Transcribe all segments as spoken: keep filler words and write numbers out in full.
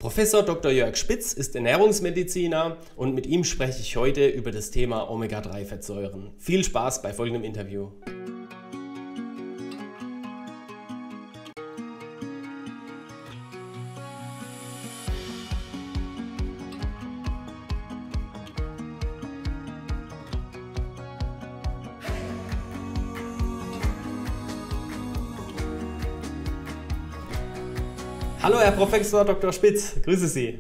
Professor Doktor Jörg Spitz ist Ernährungsmediziner und mit ihm spreche ich heute über das Thema Omega drei Fettsäuren. Viel Spaß bei folgendem Interview. Hallo Herr Professor Doktor Spitz, grüße Sie.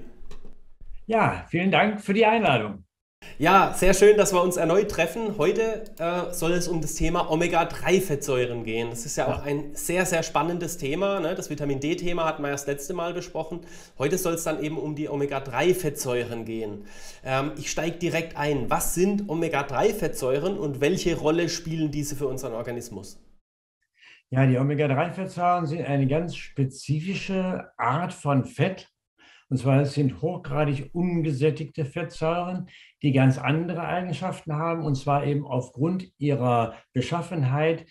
Ja, vielen Dank für die Einladung. Ja, sehr schön, dass wir uns erneut treffen. Heute äh, soll es um das Thema Omega drei Fettsäuren gehen. Das ist ja auch Ja. ein sehr, sehr spannendes Thema. Ne? Das Vitamin D-Thema hatten wir ja das letzte Mal besprochen. Heute soll es dann eben um die Omega drei Fettsäuren gehen. Ähm, ich steige direkt ein. Was sind Omega drei Fettsäuren und welche Rolle spielen diese für unseren Organismus? Ja, die Omega drei Fettsäuren sind eine ganz spezifische Art von Fett. Und zwar es sind hochgradig ungesättigte Fettsäuren, die ganz andere Eigenschaften haben, und zwar eben aufgrund ihrer Beschaffenheit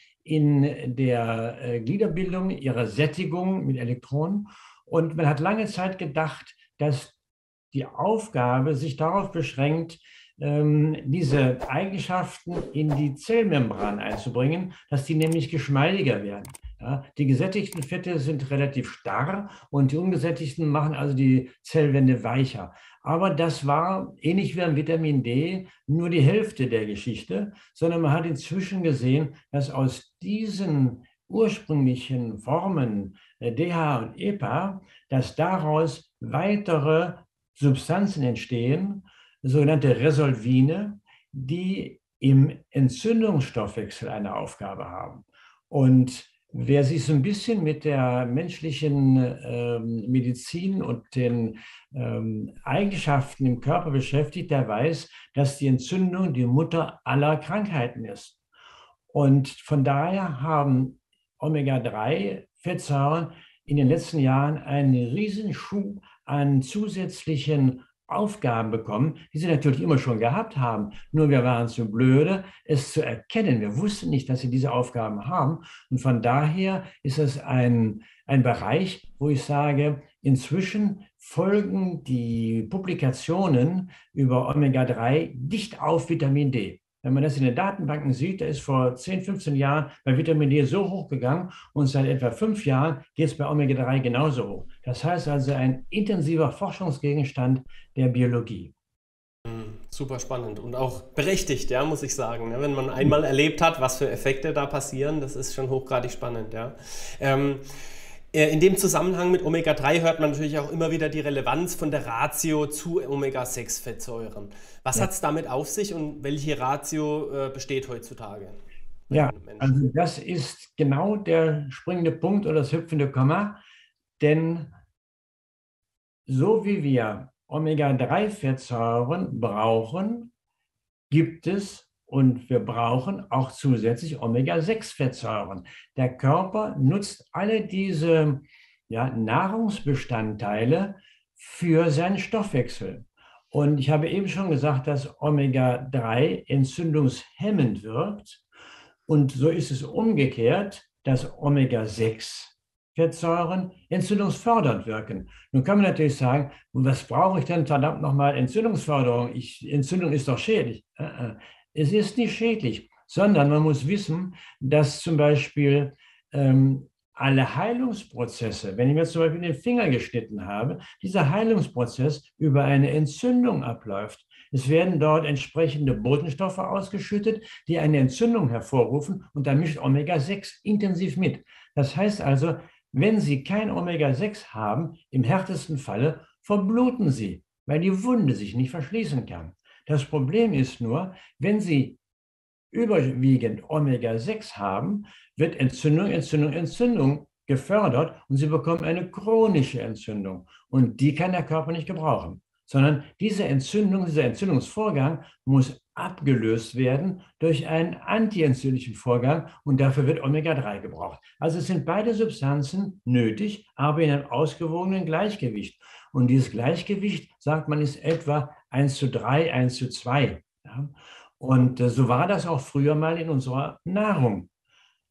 in der äh, Gliederbildung, ihrer Sättigung mit Elektronen. Und man hat lange Zeit gedacht, dass die Aufgabe sich darauf beschränkt, ähm, diese Eigenschaften in die Zellmembran einzubringen, dass die nämlich geschmeidiger werden. Ja, die gesättigten Fette sind relativ starr und die ungesättigten machen also die Zellwände weicher. Aber das war, ähnlich wie beim Vitamin D, nur die Hälfte der Geschichte, sondern man hat inzwischen gesehen, dass aus diesen ursprünglichen Formen äh, D H A und E P A, dass daraus weitere Substanzen entstehen, sogenannte Resolvine, die im Entzündungsstoffwechsel eine Aufgabe haben. Und wer sich so ein bisschen mit der menschlichen ähm, Medizin und den ähm, Eigenschaften im Körper beschäftigt, der weiß, dass die Entzündung die Mutter aller Krankheiten ist. Und von daher haben Omega drei Fettsäuren in den letzten Jahren einen Riesenschub an zusätzlichen Aufgaben bekommen, die sie natürlich immer schon gehabt haben. Nur wir waren zu blöde, es zu erkennen. Wir wussten nicht, dass sie diese Aufgaben haben. Und von daher ist es ein, ein Bereich, wo ich sage, inzwischen folgen die Publikationen über Omega drei dicht auf Vitamin D. Wenn man das in den Datenbanken sieht, da ist vor zehn, fünfzehn Jahren bei Vitamin D so hoch gegangen und seit etwa fünf Jahren geht es bei Omega drei genauso hoch. Das heißt also ein intensiver Forschungsgegenstand der Biologie. Super spannend und auch berechtigt, ja, muss ich sagen. Ja, wenn man einmal erlebt hat, was für Effekte da passieren, das ist schon hochgradig spannend. Ja. Ähm, In dem Zusammenhang mit Omega drei hört man natürlich auch immer wieder die Relevanz von der Ratio zu Omega sechs Fettsäuren. Was Ja. hat es damit auf sich und welche Ratio äh, besteht heutzutage bei Ja, den Menschen? also das ist genau der springende Punkt oder das hüpfende Komma, denn so wie wir Omega drei Fettsäuren brauchen, gibt es und wir brauchen auch zusätzlich Omega sechs Fettsäuren. Der Körper nutzt alle diese ja, Nahrungsbestandteile für seinen Stoffwechsel. Und ich habe eben schon gesagt, dass Omega drei entzündungshemmend wirkt. Und so ist es umgekehrt, dass Omega sechs Fettsäuren entzündungsfördernd wirken. Nun kann man natürlich sagen, was brauche ich denn verdammt nochmal Entzündungsförderung? Ich, Entzündung ist doch schädlich. Es ist nicht schädlich, sondern man muss wissen, dass zum Beispiel ähm, alle Heilungsprozesse, wenn ich mir zum Beispiel den Finger geschnitten habe, dieser Heilungsprozess über eine Entzündung abläuft. Es werden dort entsprechende Botenstoffe ausgeschüttet, die eine Entzündung hervorrufen, und da mischt Omega sechs intensiv mit. Das heißt also, wenn Sie kein Omega sechs haben, im härtesten Falle verbluten Sie, weil die Wunde sich nicht verschließen kann. Das Problem ist nur, wenn Sie überwiegend Omega sechs haben, wird Entzündung, Entzündung, Entzündung gefördert und Sie bekommen eine chronische Entzündung. Und die kann der Körper nicht gebrauchen, sondern diese Entzündung, dieser Entzündungsvorgang muss abgelöst werden durch einen antientzündlichen Vorgang, und dafür wird Omega drei gebraucht. Also es sind beide Substanzen nötig, aber in einem ausgewogenen Gleichgewicht. Und dieses Gleichgewicht, sagt man, ist etwa eins zu drei, eins zu zwei. Ja? Und äh, so war das auch früher mal in unserer Nahrung.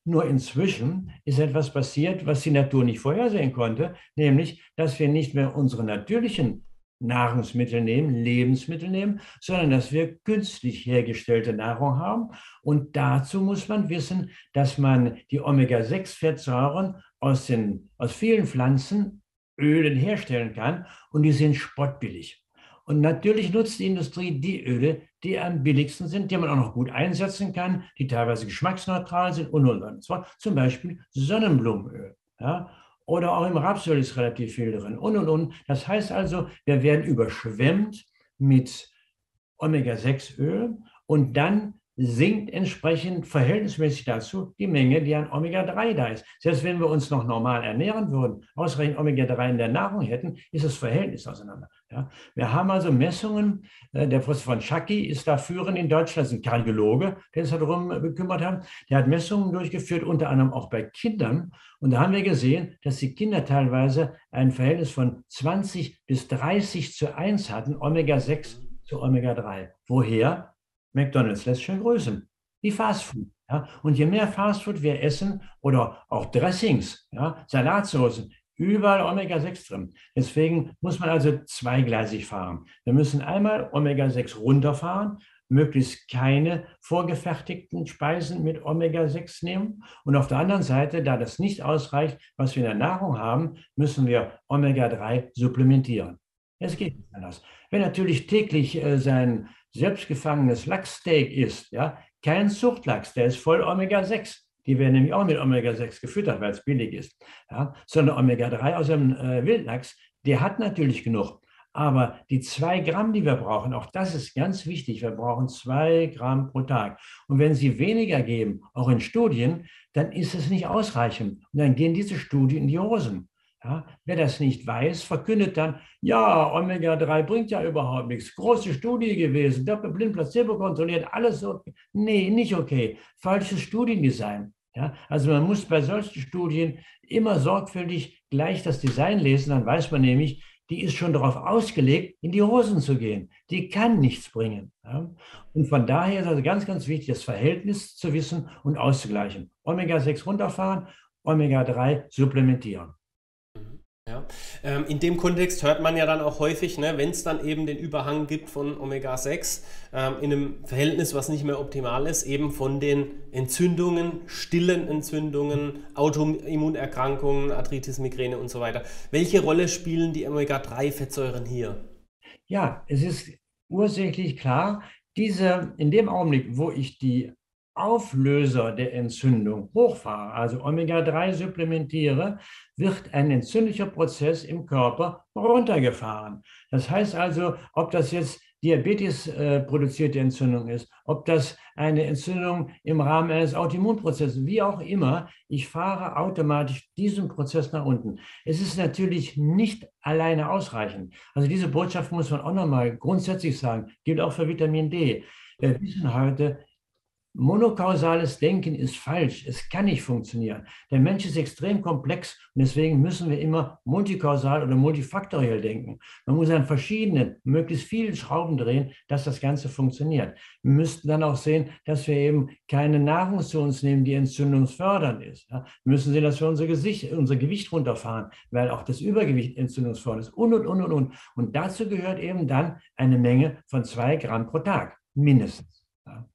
Nur inzwischen ist etwas passiert, was die Natur nicht vorhersehen konnte, nämlich, dass wir nicht mehr unsere natürlichen Nahrungsmittel nehmen, Lebensmittel nehmen, sondern dass wir künstlich hergestellte Nahrung haben. Und dazu muss man wissen, dass man die Omega sechs Fettsäuren aus den, aus vielen Pflanzenölen herstellen kann und die sind spottbillig. Und natürlich nutzt die Industrie die Öle, die am billigsten sind, die man auch noch gut einsetzen kann, die teilweise geschmacksneutral sind und, und, und. Zwar zum Beispiel Sonnenblumenöl. Ja? Oder auch im Rapsöl ist relativ viel drin und, und, und. Das heißt also, wir werden überschwemmt mit Omega sechs Öl und dann sinkt entsprechend verhältnismäßig dazu die Menge, die an Omega drei da ist. Selbst wenn wir uns noch normal ernähren würden, ausreichend Omega drei in der Nahrung hätten, ist das Verhältnis auseinander. Ja? Wir haben also Messungen, äh, der Professor von Schacki ist da führend in Deutschland, das ist ein Kardiologe, der sich darum gekümmert hat. Der hat Messungen durchgeführt, unter anderem auch bei Kindern. Und da haben wir gesehen, dass die Kinder teilweise ein Verhältnis von zwanzig bis dreißig zu eins hatten, Omega sechs zu Omega drei. Woher? McDonald's lässt schön grüßen. Die Fastfood. Ja? Und je mehr Fastfood wir essen oder auch Dressings, ja, Salatsoßen, überall Omega sechs drin. Deswegen muss man also zweigleisig fahren. Wir müssen einmal Omega sechs runterfahren, möglichst keine vorgefertigten Speisen mit Omega sechs nehmen. Und auf der anderen Seite, da das nicht ausreicht, was wir in der Nahrung haben, müssen wir Omega drei supplementieren. Es geht nicht anders. Wer natürlich täglich äh, sein selbstgefangenes Lachssteak isst, ja, kein Zuchtlachs, der ist voll Omega sechs. Die werden nämlich auch mit Omega sechs gefüttert, weil es billig ist. Ja, sondern Omega drei aus dem äh, Wildlachs, der hat natürlich genug. Aber die zwei Gramm, die wir brauchen, auch das ist ganz wichtig. Wir brauchen zwei Gramm pro Tag. Und wenn Sie weniger geben, auch in Studien, dann ist es nicht ausreichend. Und dann gehen diese Studien in die Hosen. Ja, wer das nicht weiß, verkündet dann, ja, Omega drei bringt ja überhaupt nichts. Große Studie gewesen, doppelblind, placebo kontrolliert, alles okay. Nee, nicht okay. Falsches Studiendesign. Ja, also man muss bei solchen Studien immer sorgfältig gleich das Design lesen, dann weiß man nämlich, die ist schon darauf ausgelegt, in die Hosen zu gehen. Die kann nichts bringen. Ja. Und von daher ist also ganz, ganz wichtig, das Verhältnis zu wissen und auszugleichen. Omega sechs runterfahren, Omega drei supplementieren. Ja. Ähm, in dem Kontext hört man ja dann auch häufig, ne, wenn es dann eben den Überhang gibt von Omega sechs ähm, in einem Verhältnis, was nicht mehr optimal ist, eben von den Entzündungen, stillen Entzündungen, Autoimmunerkrankungen, Arthritis, Migräne und so weiter. Welche Rolle spielen die Omega drei Fettsäuren hier? Ja, es ist ursächlich klar, diese, in dem Augenblick, wo ich die Auflöser der Entzündung hochfahre, also Omega drei supplementiere, wird ein entzündlicher Prozess im Körper runtergefahren. Das heißt also, ob das jetzt Diabetes äh, produzierte Entzündung ist, ob das eine Entzündung im Rahmen eines Autoimmunprozesses, wie auch immer, ich fahre automatisch diesen Prozess nach unten. Es ist natürlich nicht alleine ausreichend. Also diese Botschaft muss man auch nochmal grundsätzlich sagen, gilt auch für Vitamin D. Wir wissen heute, monokausales Denken ist falsch. Es kann nicht funktionieren. Der Mensch ist extrem komplex und deswegen müssen wir immer multikausal oder multifaktoriell denken. Man muss an verschiedenen, möglichst vielen Schrauben drehen, dass das Ganze funktioniert. Wir müssten dann auch sehen, dass wir eben keine Nahrung zu uns nehmen, die entzündungsfördernd ist. Ja, wir müssen sehen, dass wir unser, Gesicht, unser Gewicht runterfahren, weil auch das Übergewicht entzündungsfördernd ist und, und, und, und, und. Und dazu gehört eben dann eine Menge von zwei Gramm pro Tag, mindestens. Ja.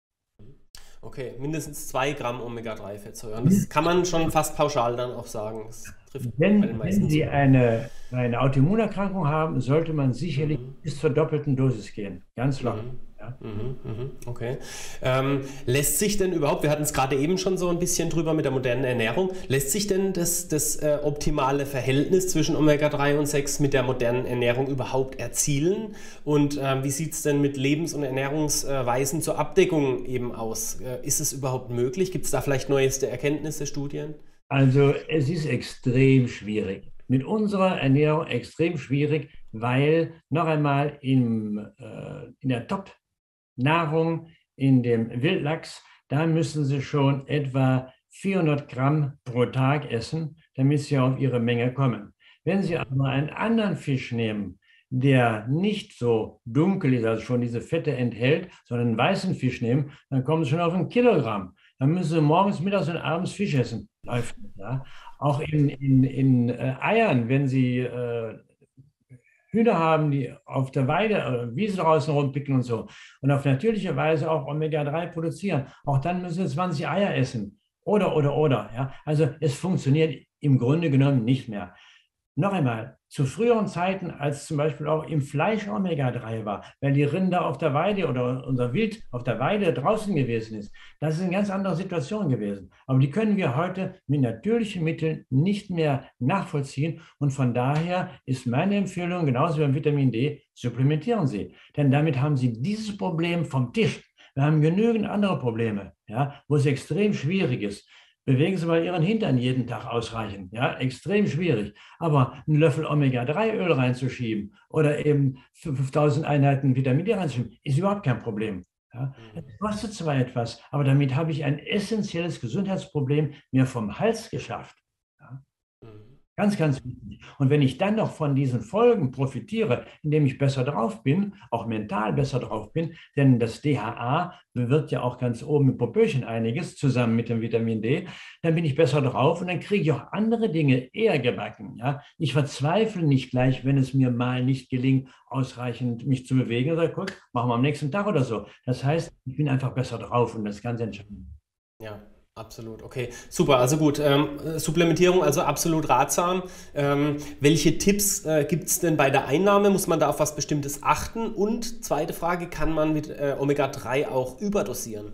Okay, mindestens zwei Gramm Omega drei Fettsäuren. Das kann man schon fast pauschal dann auch sagen. Das trifft wenn, bei den meisten wenn Sie eine, eine Autoimmunerkrankung haben, sollte man sicherlich Mhm. bis zur doppelten Dosis gehen. Ganz locker. Mhm. Ja. Mhm, mhm, okay. Ähm, lässt sich denn überhaupt, wir hatten es gerade eben schon so ein bisschen drüber mit der modernen Ernährung, lässt sich denn das, das äh, optimale Verhältnis zwischen Omega drei und sechs mit der modernen Ernährung überhaupt erzielen? Und ähm, wie sieht es denn mit Lebens- und Ernährungsweisen zur Abdeckung eben aus? Äh, ist es überhaupt möglich? Gibt es da vielleicht neueste Erkenntnisse, Studien? Also es ist extrem schwierig. Mit unserer Ernährung extrem schwierig, weil noch einmal im, äh, in der Top Nahrung in dem Wildlachs, da müssen Sie schon etwa vierhundert Gramm pro Tag essen, damit Sie auf Ihre Menge kommen. Wenn Sie aber einen anderen Fisch nehmen, der nicht so dunkel ist, also schon diese Fette enthält, sondern einen weißen Fisch nehmen, dann kommen Sie schon auf ein Kilogramm. dann müssen Sie morgens, mittags und abends Fisch essen. Läuft nicht, ja. Auch in, in, in äh, Eiern, wenn Sie äh, Hühner haben, die auf der Weide, äh, Wiese draußen rumpicken und so und auf natürliche Weise auch Omega drei produzieren, auch dann müssen Sie zwanzig Eier essen. Oder, oder, oder. Ja. Also es funktioniert im Grunde genommen nicht mehr. Noch einmal, zu früheren Zeiten, als zum Beispiel auch im Fleisch Omega drei war, weil die Rinder auf der Weide oder unser Wild auf der Weide draußen gewesen ist, das ist eine ganz andere Situation gewesen. Aber die können wir heute mit natürlichen Mitteln nicht mehr nachvollziehen. Und von daher ist meine Empfehlung, genauso wie beim Vitamin D, supplementieren Sie. Denn damit haben Sie dieses Problem vom Tisch. Wir haben genügend andere Probleme, ja, wo es extrem schwierig ist. Bewegen Sie mal Ihren Hintern jeden Tag ausreichend. Ja, extrem schwierig. Aber einen Löffel Omega drei Öl reinzuschieben oder eben fünftausend Einheiten Vitamin D reinzuschieben, ist überhaupt kein Problem. Ja, es kostet zwar etwas, aber damit habe ich ein essentielles Gesundheitsproblem mir vom Hals geschafft. Ja. Ganz, ganz wichtig. Und wenn ich dann noch von diesen Folgen profitiere, indem ich besser drauf bin, auch mental besser drauf bin, denn das D H A bewirkt ja auch ganz oben im Popöchen einiges zusammen mit dem Vitamin D, dann bin ich besser drauf und dann kriege ich auch andere Dinge eher gebacken. Ja? Ich verzweifle nicht gleich, wenn es mir mal nicht gelingt, ausreichend mich zu bewegen. Oder guck, machen wir am nächsten Tag oder so. Das heißt, ich bin einfach besser drauf und das ist ganz entscheidend. Ja. Absolut, okay, super, also gut, ähm, Supplementierung also absolut ratsam. Ähm, welche Tipps äh, gibt es denn bei der Einnahme? Muss man da auf was Bestimmtes achten? Und zweite Frage, kann man mit äh, Omega drei auch überdosieren?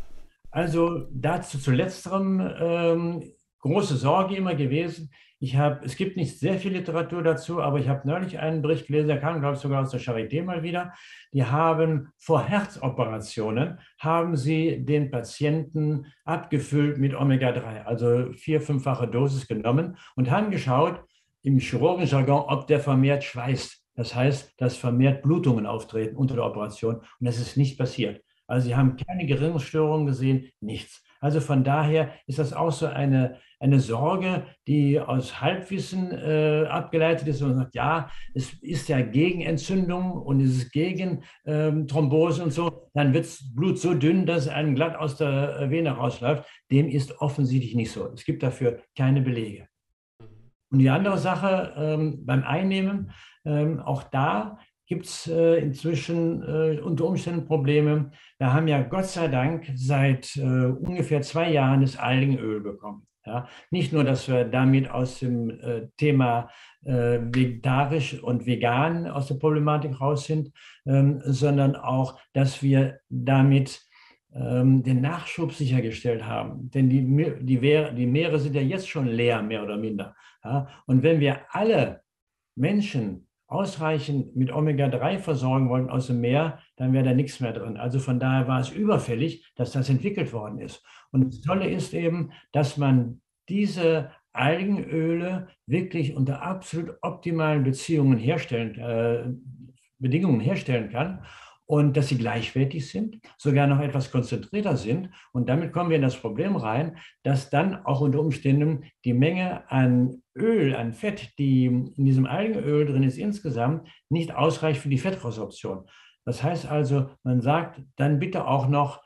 Also dazu zu letzterem ähm, große Sorge immer gewesen. Ich habe, es gibt nicht sehr viel Literatur dazu, aber ich habe neulich einen Bericht gelesen, der kam, glaube ich, sogar aus der Charité mal wieder. Die haben vor Herzoperationen, haben sie den Patienten abgefüllt mit Omega drei, also vier-, fünffache Dosis genommen und haben geschaut, im Chirurgenjargon, ob der vermehrt schweißt. Das heißt, dass vermehrt Blutungen auftreten unter der Operation und das ist nicht passiert. Also sie haben keine Gerinnungsstörungen gesehen, nichts. Also von daher ist das auch so eine, eine Sorge, die aus Halbwissen äh, abgeleitet ist und sagt, ja, es ist ja gegen Entzündung und es ist gegen ähm, Thrombose und so, dann wird das Blut so dünn, dass es einem glatt aus der Vene rausläuft. Dem ist offensichtlich nicht so. Es gibt dafür keine Belege. Und die andere Sache ähm, beim Einnehmen, ähm, auch da gibt es äh, inzwischen äh, unter Umständen Probleme. Wir haben ja Gott sei Dank seit äh, ungefähr zwei Jahren das Algenöl bekommen. Ja? Nicht nur, dass wir damit aus dem äh, Thema äh, vegetarisch und vegan aus der Problematik raus sind, ähm, sondern auch, dass wir damit ähm, den Nachschub sichergestellt haben. Denn die, die, die Meere sind ja jetzt schon leer, mehr oder minder. Ja? Und wenn wir alle Menschen ausreichend mit Omega drei versorgen wollen aus dem Meer, dann wäre da nichts mehr drin. Also von daher war es überfällig, dass das entwickelt worden ist. Und das Tolle ist eben, dass man diese Algenöle wirklich unter absolut optimalen Beziehungen herstellen, äh, Bedingungen herstellen kann und dass sie gleichwertig sind, sogar noch etwas konzentrierter sind. Und damit kommen wir in das Problem rein, dass dann auch unter Umständen die Menge an Öl, an Fett, die in diesem Algenöl drin ist, insgesamt nicht ausreicht für die Fettresorption. Das heißt also, man sagt dann bitte auch noch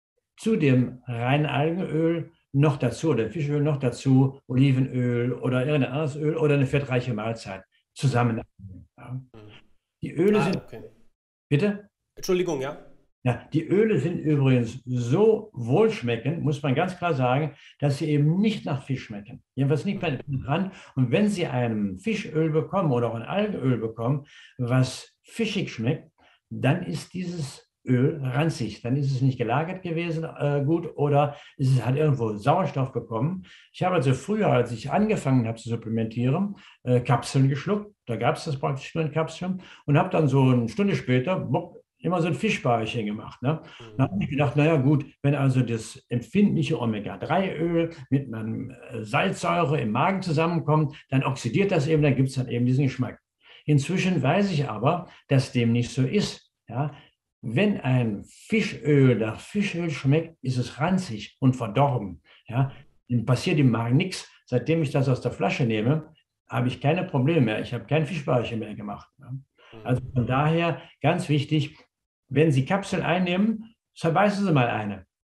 zu dem reinen Algenöl noch dazu, oder Fischöl noch dazu, Olivenöl oder irgendein anderes Öl oder eine fettreiche Mahlzeit zusammen. Ja. Die Öle Ah, sind, okay. bitte? Entschuldigung, ja. Ja, die Öle sind übrigens so wohlschmeckend, muss man ganz klar sagen, dass sie eben nicht nach Fisch schmecken. Jedenfalls nicht bei dran. Und wenn Sie ein Fischöl bekommen oder auch ein Algenöl bekommen, was fischig schmeckt, dann ist dieses Öl ranzig. Dann ist es nicht gelagert gewesen äh, gut oder es hat irgendwo Sauerstoff bekommen. Ich habe also früher, als ich angefangen habe zu supplementieren, äh, Kapseln geschluckt. Da gab es das praktisch nur in Kapseln und habe dann so eine Stunde später bock, immer so ein Fischbäuerchen gemacht. Ne? Mhm. Dann habe ich gedacht, naja gut, wenn also das empfindliche Omega drei Öl mit einer Salzsäure im Magen zusammenkommt, dann oxidiert das eben, dann gibt es dann eben diesen Geschmack. Inzwischen weiß ich aber, dass dem nicht so ist. Ja? Wenn ein Fischöl nach Fischöl schmeckt, ist es ranzig und verdorben. Ja? Dann passiert im Magen nichts. Seitdem ich das aus der Flasche nehme, habe ich keine Probleme mehr. Ich habe kein Fischbäuerchen mehr gemacht. Ja? Also von daher ganz wichtig, wenn Sie Kapseln einnehmen, zerbeißen Sie mal eine.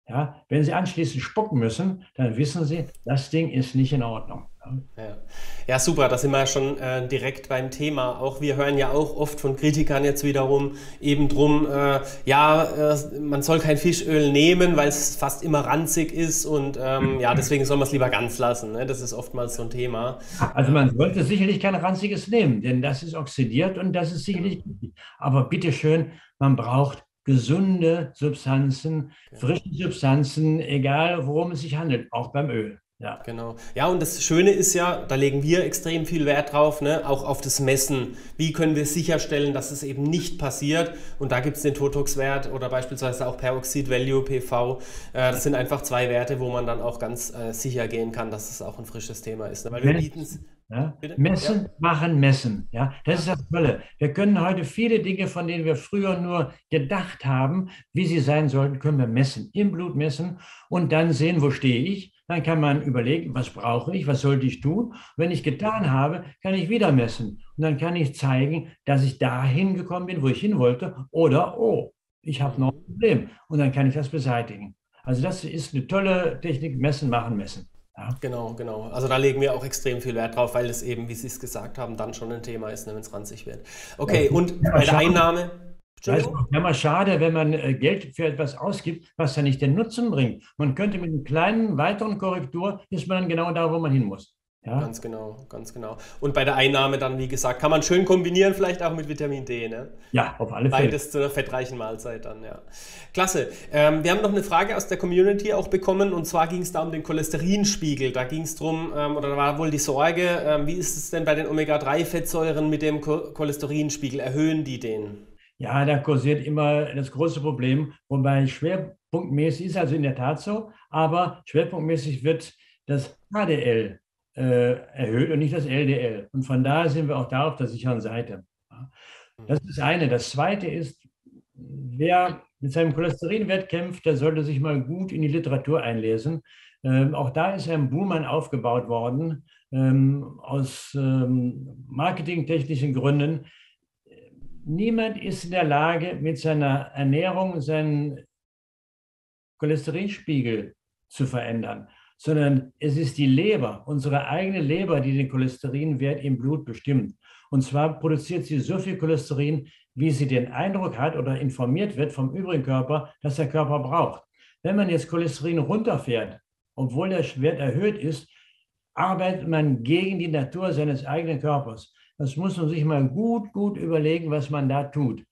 Ja, wenn Sie anschließend spucken müssen, dann wissen Sie, das Ding ist nicht in Ordnung. Ja. Ja, super, da sind wir ja schon äh, direkt beim Thema. Auch wir hören ja auch oft von Kritikern jetzt wiederum eben drum, äh, ja, äh, man soll kein Fischöl nehmen, weil es fast immer ranzig ist und ähm, ja, deswegen soll man es lieber ganz lassen. Ne? Das ist oftmals so ein Thema. Also man sollte sicherlich kein ranziges nehmen, denn das ist oxidiert und das ist Genau, sicherlich giftig. Aber bitteschön, man braucht gesunde Substanzen, genau. frische Substanzen, egal worum es sich handelt, auch beim Öl. Ja. Genau. Ja, und das Schöne ist ja, da legen wir extrem viel Wert drauf, ne? Auch auf das Messen. Wie können wir sicherstellen, dass es eben nicht passiert? Und da gibt es den Totox-Wert oder beispielsweise auch Peroxid Value, P V. Äh, das sind einfach zwei Werte, wo man dann auch ganz äh, sicher gehen kann, dass es auch ein frisches Thema ist. Ne? Weil wir bieten es. Messen, ja. Bitte? Ja, Messen machen Messen. Ja. Das ist ja. das Tolle. Wir können heute viele Dinge, von denen wir früher nur gedacht haben, wie sie sein sollten, können wir messen, im Blut messen und dann sehen, wo stehe ich. Dann kann man überlegen, was brauche ich, was sollte ich tun. Wenn ich getan habe, kann ich wieder messen. Und dann kann ich zeigen, dass ich dahin gekommen bin, wo ich hin wollte. Oder, oh, ich habe noch ein Mhm. Problem. Und dann kann ich das beseitigen. Also das ist eine tolle Technik, messen, machen, messen. Ja. Genau, genau. Also da legen wir auch extrem viel Wert drauf, weil es eben, wie Sie es gesagt haben, dann schon ein Thema ist, ne, wenn es ranzig wird. Okay, und Ja, bei der schade. Einnahme, Da ist Entschuldigung? auch immer schade, wenn man äh, Geld für etwas ausgibt, was dann nicht den Nutzen bringt. Man könnte mit einer kleinen weiteren Korrektur, ist man dann genau da, wo man hin muss. Ja, Ganz genau, ganz genau. Und bei der Einnahme dann, wie gesagt, kann man schön kombinieren, vielleicht auch mit Vitamin D, ne? ja, auf alle Fälle. Beides zu einer fettreichen Mahlzeit dann, ja. Klasse. Ähm, wir haben noch eine Frage aus der Community auch bekommen und zwar ging es da um den Cholesterinspiegel. Da ging es darum, ähm, oder da war wohl die Sorge, ähm, wie ist es denn bei den Omega drei Fettsäuren mit dem Cho Cholesterinspiegel? Erhöhen die den? Ja, da kursiert immer das große Problem, wobei schwerpunktmäßig ist also in der Tat so, aber schwerpunktmäßig wird das H D L äh, erhöht und nicht das L D L. Und von daher sind wir auch da auf der sicheren Seite. Ja. Das ist das eine. Das zweite ist, wer mit seinem Cholesterinwert kämpft, der sollte sich mal gut in die Literatur einlesen. Ähm, auch da ist ein Buhmann aufgebaut worden, ähm, aus ähm, marketingtechnischen Gründen. Niemand ist in der Lage, mit seiner Ernährung seinen Cholesterinspiegel zu verändern, sondern es ist die Leber, unsere eigene Leber, die den Cholesterinwert im Blut bestimmt. Und zwar produziert sie so viel Cholesterin, wie sie den Eindruck hat oder informiert wird vom übrigen Körper, dass der Körper braucht. Wenn man jetzt Cholesterin runterfährt, obwohl der Wert erhöht ist, arbeitet man gegen die Natur seines eigenen Körpers. Das muss man sich mal gut, gut überlegen, was man da tut.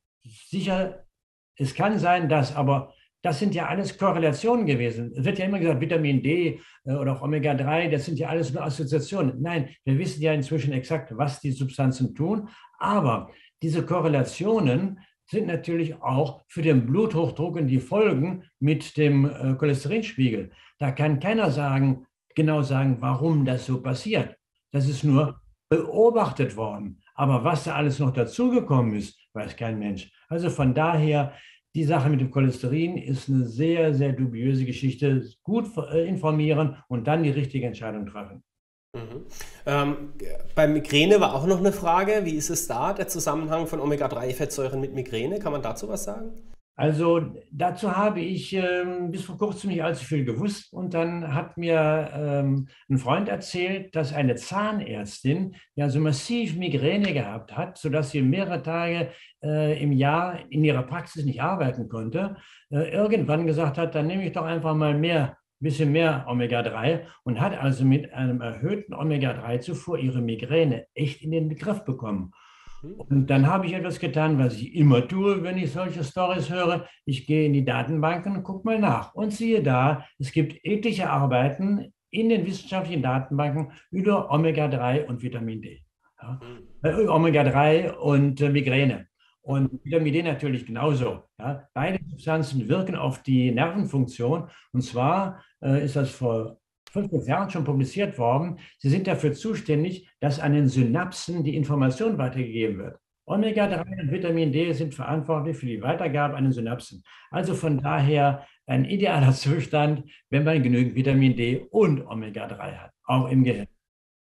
Sicher, es kann sein, dass, aber das sind ja alles Korrelationen gewesen. Es wird ja immer gesagt, Vitamin D äh, oder auch Omega drei, das sind ja alles nur Assoziationen. Nein, wir wissen ja inzwischen exakt, was die Substanzen tun, aber diese Korrelationen sind natürlich auch für den Bluthochdruck und die Folgen mit dem äh, Cholesterinspiegel. Da kann keiner sagen, genau sagen, warum das so passiert. Das ist nur beobachtet worden. Aber was da alles noch dazugekommen ist, weiß kein Mensch. Also von daher, die Sache mit dem Cholesterin ist eine sehr, sehr dubiöse Geschichte. Gut informieren und dann die richtige Entscheidung treffen. Mhm. Ähm, bei Migräne war auch noch eine Frage. Wie ist es da, der Zusammenhang von Omega drei Fettsäuren mit Migräne? Kann man dazu was sagen? Also dazu habe ich ähm, bis vor kurzem nicht allzu viel gewusst und dann hat mir ähm, ein Freund erzählt, dass eine Zahnärztin ja so massiv Migräne gehabt hat, sodass sie mehrere Tage äh, im Jahr in ihrer Praxis nicht arbeiten konnte, äh, irgendwann gesagt hat, dann nehme ich doch einfach mal mehr, ein bisschen mehr Omega drei und hat also mit einem erhöhten Omega drei Zufuhr ihre Migräne echt in den Griff bekommen. Mhm. Und dann habe ich etwas getan, was ich immer tue, wenn ich solche Stories höre. Ich gehe in die Datenbanken und gucke mal nach. Und siehe da, es gibt etliche Arbeiten in den wissenschaftlichen Datenbanken über Omega drei und Vitamin D. Ja. Mhm. Äh, Omega drei und äh, Migräne. Mhm. Und Vitamin D natürlich genauso. Ja. Beide Substanzen wirken auf die Nervenfunktion. Und zwar äh, ist das vor fünfzig Jahren schon publiziert worden. Sie sind dafür zuständig, dass an den Synapsen die Information weitergegeben wird. Omega drei und Vitamin D sind verantwortlich für die Weitergabe an den Synapsen. Also von daher ein idealer Zustand, wenn man genügend Vitamin D und Omega drei hat, auch im Gehirn.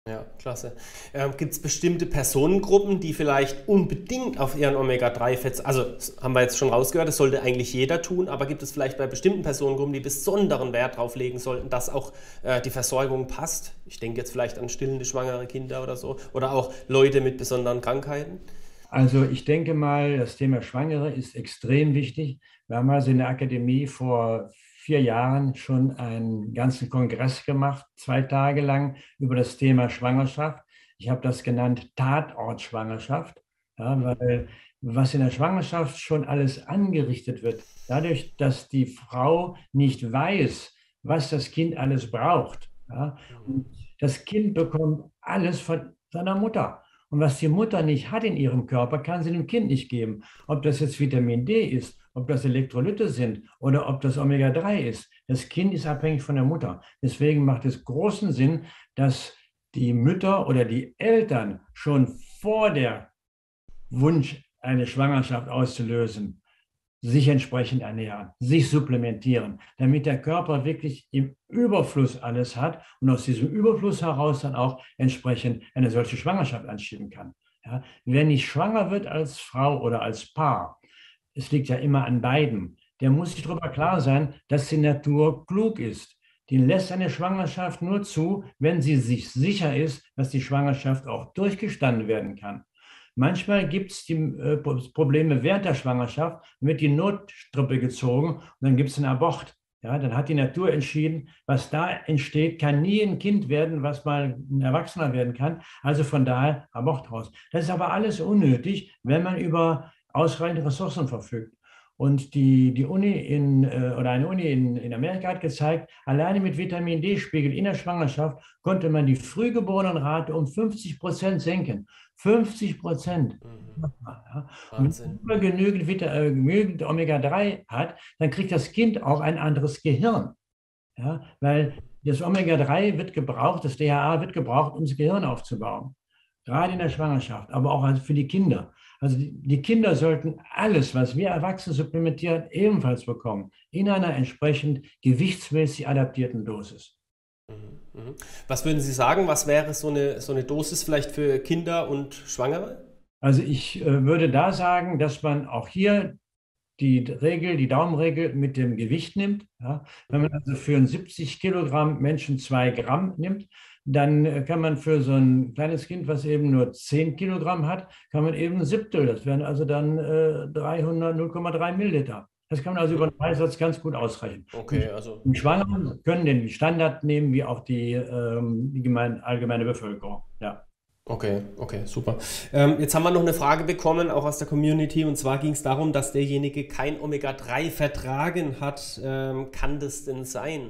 Ja, klasse. Ähm, gibt es bestimmte Personengruppen, die vielleicht unbedingt auf ihren Omega drei Fett, also das haben wir jetzt schon rausgehört, das sollte eigentlich jeder tun, aber gibt es vielleicht bei bestimmten Personengruppen, die besonderen Wert darauf legen sollten, dass auch äh, die Versorgung passt? Ich denke jetzt vielleicht an stillende, schwangere Kinder oder so, oder auch Leute mit besonderen Krankheiten. Also ich denke mal, das Thema Schwangere ist extrem wichtig. Wir haben also in der Akademie vor vier Jahren schon einen ganzen Kongress gemacht, zwei Tage lang, über das Thema Schwangerschaft. Ich habe das genannt Tatortschwangerschaft, ja, weil was in der Schwangerschaft schon alles angerichtet wird, dadurch, dass die Frau nicht weiß, was das Kind alles braucht. Ja, und das Kind bekommt alles von seiner Mutter. Und was die Mutter nicht hat in ihrem Körper, kann sie dem Kind nicht geben. Ob das jetzt Vitamin D ist, ob das Elektrolyte sind oder ob das Omega drei ist. Das Kind ist abhängig von der Mutter. Deswegen macht es großen Sinn, dass die Mütter oder die Eltern schon vor der Wunsch, eine Schwangerschaft auszulösen, sich entsprechend ernähren, sich supplementieren, damit der Körper wirklich im Überfluss alles hat und aus diesem Überfluss heraus dann auch entsprechend eine solche Schwangerschaft anschieben kann. Ja, wer nicht schwanger wird als Frau oder als Paar, es liegt ja immer an beiden, der muss sich darüber klar sein, dass die Natur klug ist. Die lässt eine Schwangerschaft nur zu, wenn sie sich sicher ist, dass die Schwangerschaft auch durchgestanden werden kann. Manchmal gibt es die äh, Probleme während der Schwangerschaft, dann wird die Notstrippe gezogen und dann gibt es einen Abort. Ja, dann hat die Natur entschieden, was da entsteht, kann nie ein Kind werden, was mal ein Erwachsener werden kann. Also von daher Abort raus. Das ist aber alles unnötig, wenn man über ausreichend Ressourcen verfügt. Und die, die Uni in, äh, oder eine Uni in, in Amerika hat gezeigt, alleine mit Vitamin D-Spiegel in der Schwangerschaft konnte man die Frühgeborenenrate um fünfzig Prozent senken. fünfzig Prozent. Mhm. Ja. Wahnsinn. Wenn man genügend, Vita, äh, genügend Omega drei hat, dann kriegt das Kind auch ein anderes Gehirn. Ja, weil das Omega drei wird gebraucht, das D H A wird gebraucht, um das Gehirn aufzubauen. Gerade in der Schwangerschaft, aber auch für die Kinder. Also die, die Kinder sollten alles, was wir Erwachsene supplementieren, ebenfalls bekommen, in einer entsprechend gewichtsmäßig adaptierten Dosis. Mhm, mhm. Was würden Sie sagen, was wäre so eine, so eine Dosis vielleicht für Kinder und Schwangere? Also ich äh, würde da sagen, dass man auch hier die Regel, die Daumenregel mit dem Gewicht nimmt. Ja. Wenn man also für einen siebzig Kilogramm Menschen zwei Gramm nimmt, dann kann man für so ein kleines Kind, was eben nur zehn Kilogramm hat, kann man eben ein Siebtel. Das wären also dann äh, dreihundert, null Komma drei Milliliter. Das kann man also über den Einsatz ganz gut ausrechnen. Okay, also. Die Schwangeren können den Standard nehmen, wie auch die, ähm, die gemein, allgemeine Bevölkerung. Ja. Okay, okay, super. Ähm, jetzt haben wir noch eine Frage bekommen, auch aus der Community, und zwar ging es darum, dass derjenige kein Omega drei vertragen hat. Ähm, kann das denn sein?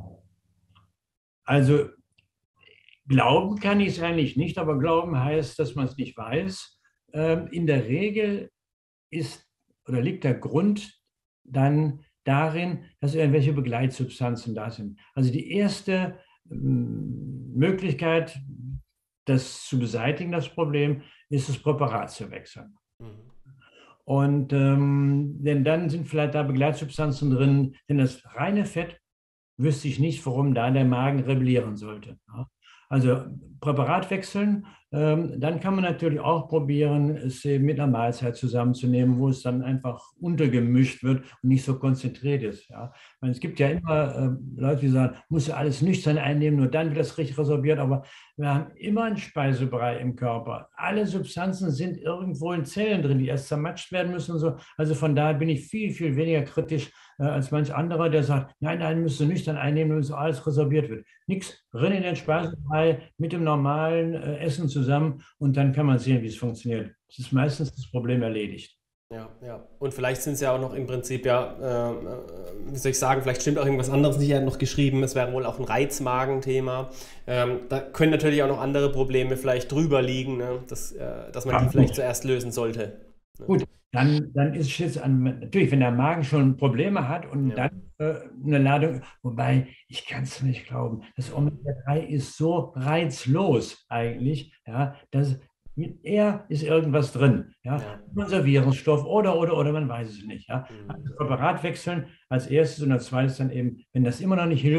Also glauben kann ich es eigentlich nicht, aber glauben heißt, dass man es nicht weiß. Ähm, in der Regel ist oder liegt der Grund dann darin, dass irgendwelche Begleitsubstanzen da sind. Also die erste ähm, Möglichkeit, das zu beseitigen, das Problem, ist das Präparat zu wechseln. Mhm. Und ähm, denn dann sind vielleicht da Begleitsubstanzen drin, denn das reine Fett wüsste ich nicht, warum da der Magen rebellieren sollte. Ja. Also Präparat wechseln, ähm, dann kann man natürlich auch probieren, es eben mit einer Mahlzeit zusammenzunehmen, wo es dann einfach untergemischt wird und nicht so konzentriert ist. Ja. Meine, es gibt ja immer äh, Leute, die sagen, muss ja alles nüchtern einnehmen, nur dann wird das richtig resorbiert, aber wir haben immer einen Speisebrei im Körper. Alle Substanzen sind irgendwo in Zellen drin, die erst zermatscht werden müssen und so. Also von daher bin ich viel, viel weniger kritisch äh, als manch anderer, der sagt, nein, nein, müsst du nüchtern einnehmen, damit so alles resorbiert wird. Nichts, rein in den Speisebrei mit dem normalen äh, Essen zusammen und dann kann man sehen, wie es funktioniert. Es ist meistens das Problem erledigt. Ja, ja. Und vielleicht sind es ja auch noch im Prinzip, ja, äh, wie soll ich sagen, vielleicht stimmt auch irgendwas anderes nicht, er hat noch geschrieben, es wäre wohl auch ein Reizmagenthema. Ähm, da können natürlich auch noch andere Probleme vielleicht drüber liegen, ne? dass, äh, dass man Ja, die vielleicht gut. zuerst lösen sollte. Ne? Gut, dann, dann ist es jetzt an, natürlich, wenn der Magen schon Probleme hat und Ja. dann äh, eine Ladung, wobei ich kann es nicht glauben, das Omega drei ist so reizlos eigentlich, ja, dass mit er ist irgendwas drin, ja, Ja. Konservierungsstoff oder, oder, oder, man weiß es nicht, ja. Mhm. Also Präparat wechseln als erstes und als zweites dann eben, wenn das immer noch nicht hilft,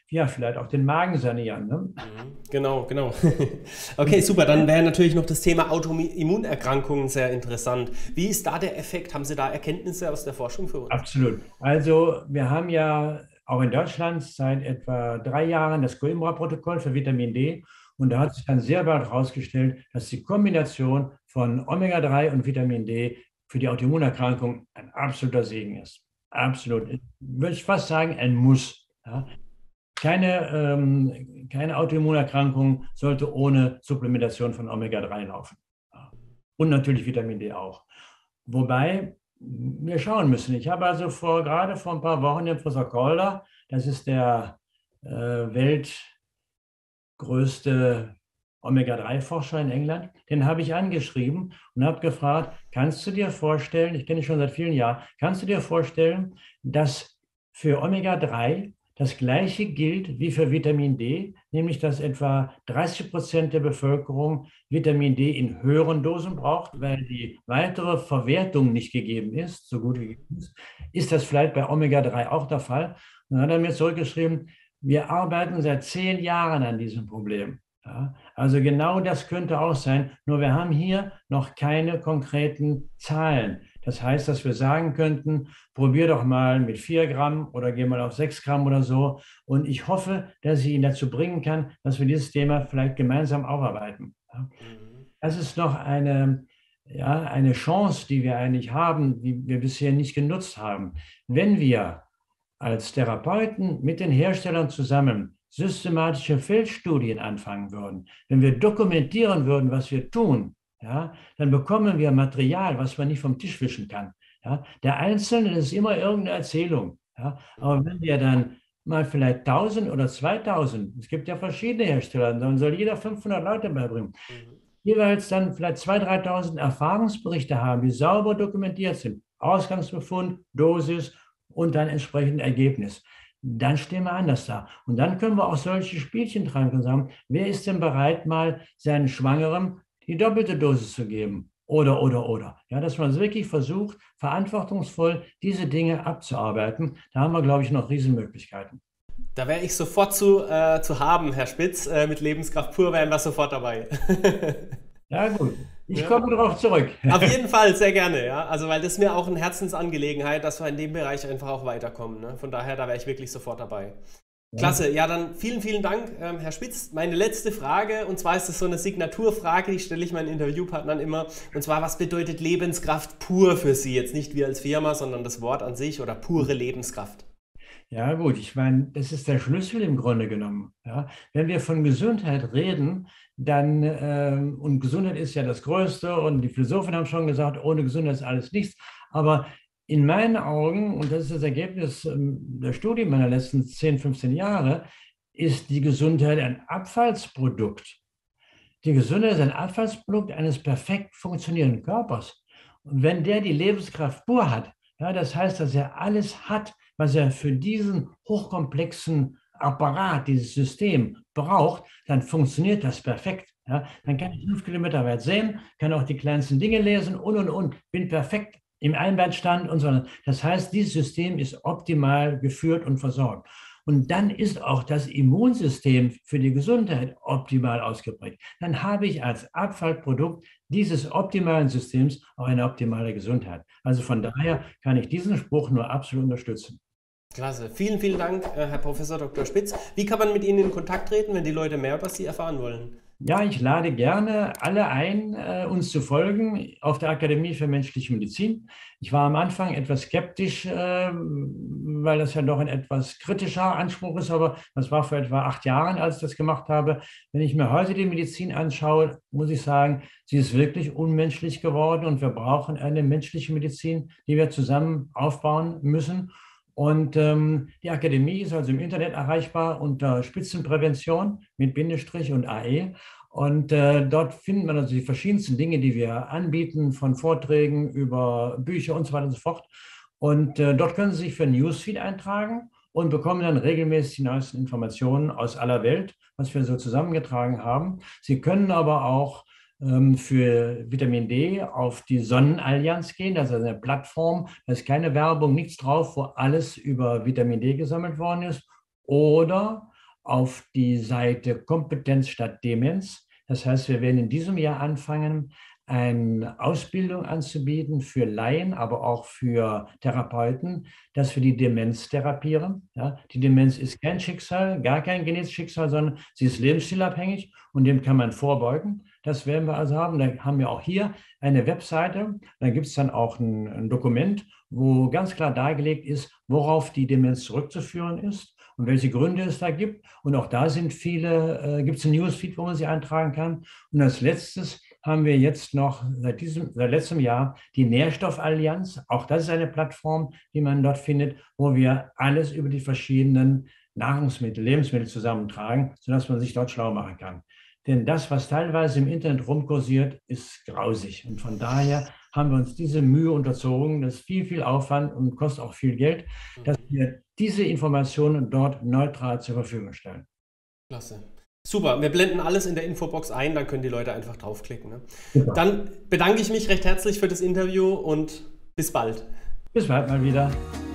ja, vielleicht auch den Magen sanieren. Ne? Mhm. Genau, genau. Okay, super. Dann wäre natürlich noch das Thema Autoimmunerkrankungen sehr interessant. Wie ist da der Effekt? Haben Sie da Erkenntnisse aus der Forschung für uns? Absolut. Also wir haben ja auch in Deutschland seit etwa drei Jahren das Coimbra-Protokoll für Vitamin D. Und da hat sich dann sehr bald herausgestellt, dass die Kombination von Omega drei und Vitamin D für die Autoimmunerkrankung ein absoluter Segen ist. Absolut. Ich würde fast sagen, ein Muss. Ja. Keine, ähm, keine Autoimmunerkrankung sollte ohne Supplementation von Omega drei laufen. Ja. Und natürlich Vitamin D auch. Wobei wir schauen müssen. Ich habe also vor, gerade vor ein paar Wochen den Professor Calder, das ist der äh, weltgrößte Omega drei Forscher in England, den habe ich angeschrieben und habe gefragt, kannst du dir vorstellen, ich kenne ihn schon seit vielen Jahren, kannst du dir vorstellen, dass für Omega drei das Gleiche gilt wie für Vitamin D, nämlich dass etwa dreißig Prozent der Bevölkerung Vitamin D in höheren Dosen braucht, weil die weitere Verwertung nicht gegeben ist, so gut wie gegeben ist. Ist das vielleicht bei Omega drei auch der Fall? Und dann hat er mir zurückgeschrieben, wir arbeiten seit zehn Jahren an diesem Problem. Ja, also genau das könnte auch sein, nur wir haben hier noch keine konkreten Zahlen. Das heißt, dass wir sagen könnten, probier doch mal mit vier Gramm oder geh mal auf sechs Gramm oder so. Und ich hoffe, dass ich ihn dazu bringen kann, dass wir dieses Thema vielleicht gemeinsam aufarbeiten. Das ist noch eine, ja, eine Chance, die wir eigentlich haben, die wir bisher nicht genutzt haben. Wenn wir als Therapeuten mit den Herstellern zusammen systematische Feldstudien anfangen würden, wenn wir dokumentieren würden, was wir tun, ja, dann bekommen wir Material, was man nicht vom Tisch wischen kann. Ja. Der Einzelne, das ist immer irgendeine Erzählung. Ja. Aber wenn wir dann mal vielleicht tausend oder zweitausend, es gibt ja verschiedene Hersteller, dann soll jeder fünfhundert Leute beibringen, jeweils dann vielleicht zweitausend, dreitausend Erfahrungsberichte haben, die sauber dokumentiert sind, Ausgangsbefund, Dosis und dann entsprechend Ergebnis. Dann stehen wir anders da. Und dann können wir auch solche Spielchen treiben und sagen, wer ist denn bereit, mal seinen Schwangeren die doppelte Dosis zu geben? Oder, oder, oder. Ja, dass man wirklich versucht, verantwortungsvoll diese Dinge abzuarbeiten. Da haben wir, glaube ich, noch Riesenmöglichkeiten. Da wäre ich sofort zu, äh, zu haben, Herr Spitz. Äh, mit Lebenskraft pur wären wir sofort dabei. Ja, gut. Ich Ja. komme darauf zurück. Auf jeden Fall, sehr gerne, ja. Also, weil das ist mir auch eine Herzensangelegenheit, dass wir in dem Bereich einfach auch weiterkommen. Ne? Von daher, da wäre ich wirklich sofort dabei. Ja. Klasse, ja, dann vielen, vielen Dank, ähm, Herr Spitz. Meine letzte Frage, und zwar ist das so eine Signaturfrage, die stelle ich meinen Interviewpartnern immer. Und zwar, was bedeutet Lebenskraft pur für Sie? Jetzt nicht wir als Firma, sondern das Wort an sich oder pure Lebenskraft. Ja, gut, ich meine, das ist der Schlüssel im Grunde genommen. Ja. Wenn wir von Gesundheit reden, dann, ähm, und Gesundheit ist ja das Größte, und die Philosophen haben schon gesagt, ohne Gesundheit ist alles nichts. Aber in meinen Augen, und das ist das Ergebnis ähm, der Studie meiner letzten zehn, fünfzehn Jahre, ist die Gesundheit ein Abfallsprodukt. Die Gesundheit ist ein Abfallsprodukt eines perfekt funktionierenden Körpers. Und wenn der die Lebenskraft pur hat, ja, das heißt, dass er alles hat, was er für diesen hochkomplexen Apparat, dieses System braucht, dann funktioniert das perfekt. Ja, dann kann ich fünf Kilometer weit sehen, kann auch die kleinsten Dinge lesen und, und, und, bin perfekt im Einbeitstand und so weiter. Das heißt, dieses System ist optimal geführt und versorgt. Und dann ist auch das Immunsystem für die Gesundheit optimal ausgeprägt. Dann habe ich als Abfallprodukt dieses optimalen Systems auch eine optimale Gesundheit. Also von daher kann ich diesen Spruch nur absolut unterstützen. Klasse. Vielen, vielen Dank, äh, Herr Professor Doktor Spitz. Wie kann man mit Ihnen in Kontakt treten, wenn die Leute mehr über Sie erfahren wollen? Ja, ich lade gerne alle ein, äh, uns zu folgen auf der Akademie für Menschliche Medizin. Ich war am Anfang etwas skeptisch, äh, weil das ja doch ein etwas kritischer Anspruch ist, aber das war vor etwa acht Jahren, als ich das gemacht habe. Wenn ich mir heute die Medizin anschaue, muss ich sagen, sie ist wirklich unmenschlich geworden und wir brauchen eine menschliche Medizin, die wir zusammen aufbauen müssen. Und ähm, die Akademie ist also im Internet erreichbar unter Spitzenprävention mit Bindestrich und A E. Und äh, dort findet man also die verschiedensten Dinge, die wir anbieten, von Vorträgen über Bücher und so weiter und so fort. Und äh, dort können Sie sich für Newsfeed eintragen und bekommen dann regelmäßig die neuesten Informationen aus aller Welt, was wir so zusammengetragen haben. Sie können aber auch für Vitamin D auf die Sonnenallianz gehen. Das ist eine Plattform, da ist keine Werbung, nichts drauf, wo alles über Vitamin D gesammelt worden ist. Oder auf die Seite Kompetenz statt Demenz. Das heißt, wir werden in diesem Jahr anfangen, eine Ausbildung anzubieten für Laien, aber auch für Therapeuten, dass wir die Demenz therapieren. Ja, die Demenz ist kein Schicksal, gar kein genetisches Schicksal, sondern sie ist lebensstilabhängig und dem kann man vorbeugen. Das werden wir also haben. Dann haben wir auch hier eine Webseite. Dann gibt es dann auch ein, ein Dokument, wo ganz klar dargelegt ist, worauf die Demenz zurückzuführen ist und welche Gründe es da gibt. Und auch da sind viele, äh, gibt es ein Newsfeed, wo man sie eintragen kann. Und als letztes haben wir jetzt noch seit, diesem, seit letztem Jahr die Nährstoffallianz. Auch das ist eine Plattform, die man dort findet, wo wir alles über die verschiedenen Nahrungsmittel, Lebensmittel zusammentragen, sodass man sich dort schlau machen kann. Denn das, was teilweise im Internet rumkursiert, ist grausig. Und von daher haben wir uns diese Mühe unterzogen. Das ist viel, viel Aufwand und kostet auch viel Geld, dass wir diese Informationen dort neutral zur Verfügung stellen. Klasse. Super, wir blenden alles in der Infobox ein, dann können die Leute einfach draufklicken. Ne? Dann bedanke ich mich recht herzlich für das Interview und bis bald. Bis bald mal wieder.